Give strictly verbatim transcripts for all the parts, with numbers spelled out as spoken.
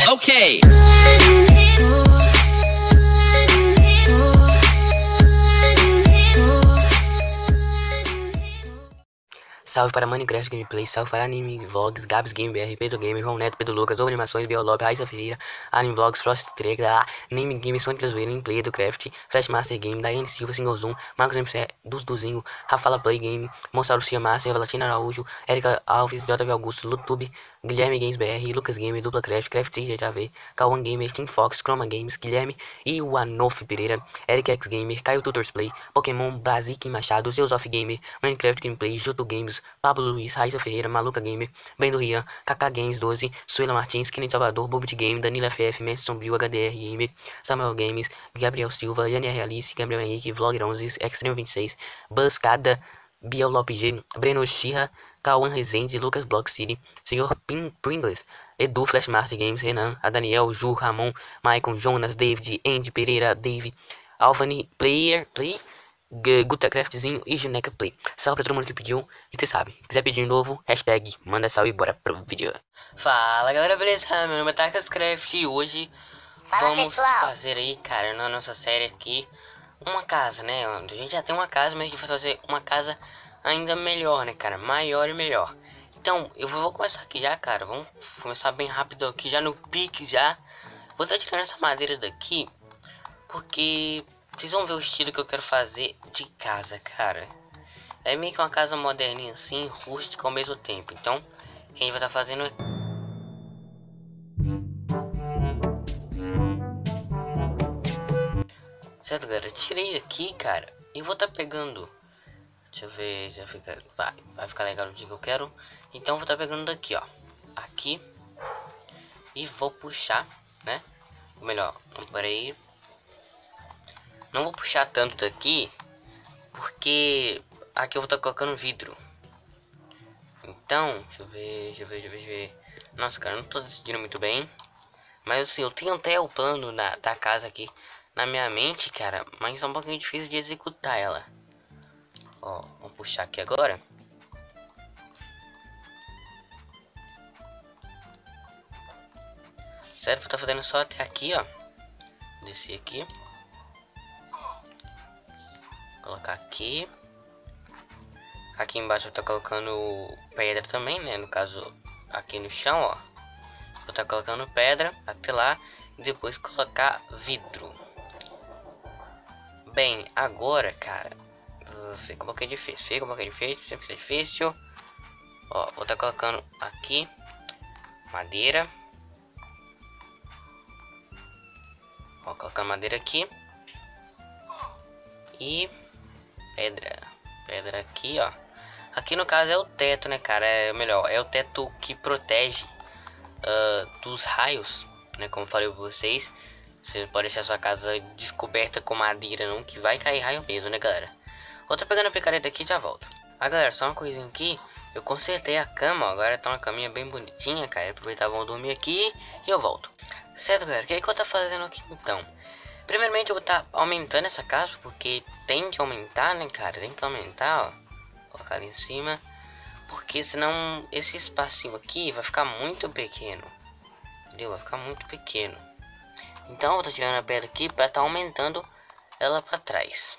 Ok. Salve para Minecraft Gameplay, salve para Anime Vlogs, Gabs Game B R, Pedro Gamer, João Neto, Pedro Lucas, Ovo Animações, Biolob, Raíssa Ferreira, Anime Vlogs, Frost Trek, Name Game, Sonic Zoeira, Play do Craft, Flashmaster Game, Daiane Silva, Single Zoom, Marcos M C, Dos Duzinho, Rafala Play Game, Monsauro Cia Master, Valatina Araújo, Erika Alves, J V Augusto, Lutube, Guilherme Games B R, Lucas Gamer, Dupla Craft, Craft C J V, Kawan Gamer, Team Fox, Chroma Games, Guilherme e o Anof Pereira, Eric X Gamer, Caio Tutors Play, Pokémon, Brazik Machado, Zeus of Gamer, Minecraft Gameplay, Joto Games, Pablo Luiz, Raíssa Ferreira, Maluca Gamer, Brendo Rian, Kaká Games doze, Suela Martins, Kennedy Salvador, Bobit Game, Danilo F F, Messi Sombrio, H D R Gamer, Samuel Games, Gabriel Silva, Yania Realice, Gabriel Henrique, Vlogger onze, Extreme vinte e seis, Buscada, Biel Lopes G, Breno Xirra, Cauã Rezende, Lucas Block City, Senhor Pim Pringles, Edu Flashmaster Games, Renan, a Daniel, Ju, Ramon, Maicon, Jonas, David, Andy Pereira, Dave, Alvani, Player, Play, Gutacraftzinho e Juneca Play. Salve pra todo mundo que pediu. E você sabe, quiser pedir de novo, hashtag manda salve e bora pro vídeo. Fala galera, beleza? Meu nome é Tarkascraft e hoje Fala, vamos pessoal. fazer aí, cara, na nossa série aqui, uma casa, né? A gente já tem uma casa, mas a gente vai fazer uma casa ainda melhor, né, cara? Maior e melhor. Então, eu vou começar aqui já, cara. Vamos começar bem rápido aqui, já no pique já. Vou estar tirando essa madeira daqui, porque vocês vão ver o estilo que eu quero fazer de casa, cara. É meio que uma casa moderninha assim, rústica ao mesmo tempo. Então, a gente vai estar fazendo... Certo, galera? Tirei aqui, cara. E vou estar pegando... Deixa eu ver se vai ficar... Vai, vai ficar legal do jeito que eu quero. Então, vou estar pegando daqui, ó. Aqui. E vou puxar, né? Ou melhor, não, peraí. Não vou puxar tanto daqui, porque aqui eu vou estar colocando vidro. Então, deixa eu ver, deixa eu ver, deixa eu ver, deixa eu ver. Nossa, cara, eu não tô decidindo muito bem. Mas assim, eu tenho até o plano da, da casa aqui na minha mente, cara. Mas é um pouquinho difícil de executar ela. Ó, vamos puxar aqui agora. Certo, vou estar fazendo só até aqui, ó. Descer aqui. Colocar aqui. Aqui embaixo eu tô colocando pedra também, né? No caso, aqui no chão, ó. Vou estar colocando pedra até lá. E depois colocar vidro. Bem, agora, cara, fica um pouquinho difícil. Fica um pouquinho difícil, sempre difícil. Ó, vou estar colocando aqui madeira. Ó, colocando madeira aqui. E pedra, pedra aqui, ó. Aqui no caso é o teto, né, cara? É melhor, é o teto que protege uh, dos raios, né? Como eu falei pra vocês, você não pode deixar sua casa descoberta com madeira, não, que vai cair raio mesmo, né, galera? Vou tá pegando a picareta aqui e já volto. Ah, galera, só uma coisinha aqui. Eu consertei a cama, ó. Agora tá uma caminha bem bonitinha, cara. Aproveitar, vamos dormir aqui e eu volto. Certo, galera? O que é que eu tô fazendo aqui então? Primeiramente eu vou estar aumentando essa casa, porque tem que aumentar, né, cara? Tem que aumentar, ó. Colocar ali em cima. Porque senão esse espacinho aqui vai ficar muito pequeno. Entendeu? Vai ficar muito pequeno. Então eu vou estar tirando a pedra aqui para estar aumentando ela para trás.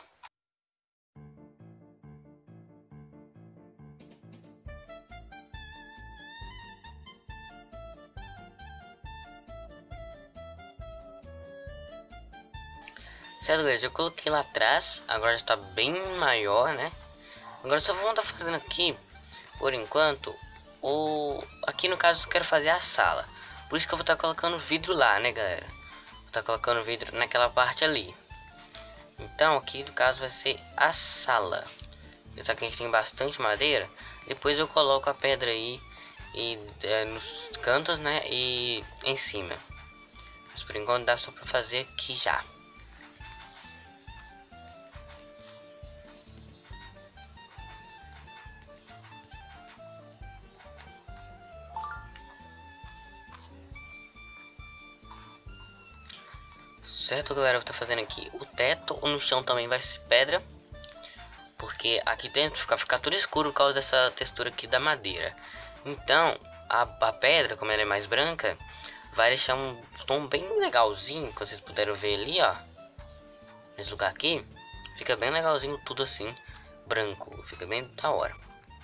Certo, galera, eu coloquei lá atrás, agora já está bem maior, né? Agora só vamos estar fazendo aqui, por enquanto, o... aqui no caso eu quero fazer a sala. Por isso que eu vou estar colocando vidro lá, né, galera? Vou estar colocando vidro naquela parte ali. Então aqui no caso vai ser a sala. Já que a gente tem bastante madeira, depois eu coloco a pedra aí e, é, nos cantos, né, e em cima. Mas por enquanto dá só para fazer aqui já. Certo, galera, eu vou estar fazendo aqui o teto. No chão também vai ser pedra, porque aqui dentro fica, ficar tudo escuro por causa dessa textura aqui da madeira. Então a, a pedra, como ela é mais branca, vai deixar um tom bem legalzinho, que vocês puderam ver ali, ó. Nesse lugar aqui, fica bem legalzinho tudo assim, branco, fica bem da hora.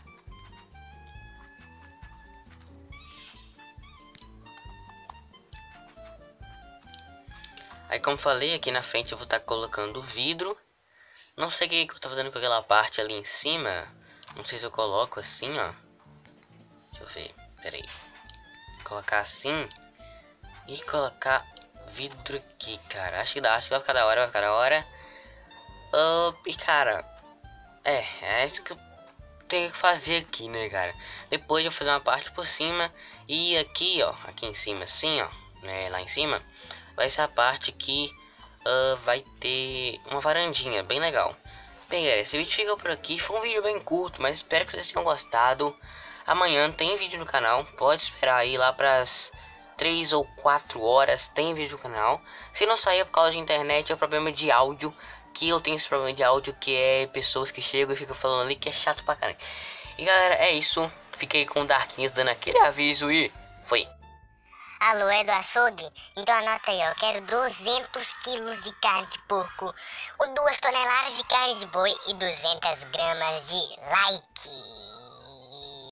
Aí, como falei, aqui na frente eu vou estar colocando vidro. Não sei o que, que eu tô fazendo com aquela parte ali em cima. Não sei se eu coloco assim, ó. Deixa eu ver, peraí. Colocar assim e colocar vidro aqui, cara. Acho que dá, acho que vai ficar da hora, vai ficar da hora. Uh, e cara, é, é isso que eu tenho que fazer aqui, né, cara. Depois eu vou fazer uma parte por cima. E aqui, ó, aqui em cima assim, ó, né, lá em cima vai ser a parte que uh, vai ter uma varandinha bem legal. Bem, galera, esse vídeo fica por aqui. Foi um vídeo bem curto, mas espero que vocês tenham gostado. Amanhã tem vídeo no canal. Pode esperar aí lá pras três ou quatro horas. Tem vídeo no canal. Se não sair é por causa de internet, é problema de áudio. Que eu tenho esse problema de áudio, que é pessoas que chegam e ficam falando ali, que é chato pra caramba. E galera, é isso. Fiquei com o Darkinhos dando aquele aviso e foi. Alô, é do açougue? Então anota aí, ó. Eu quero duzentos quilos de carne de porco, ou duas toneladas de carne de boi e duzentas gramas de like.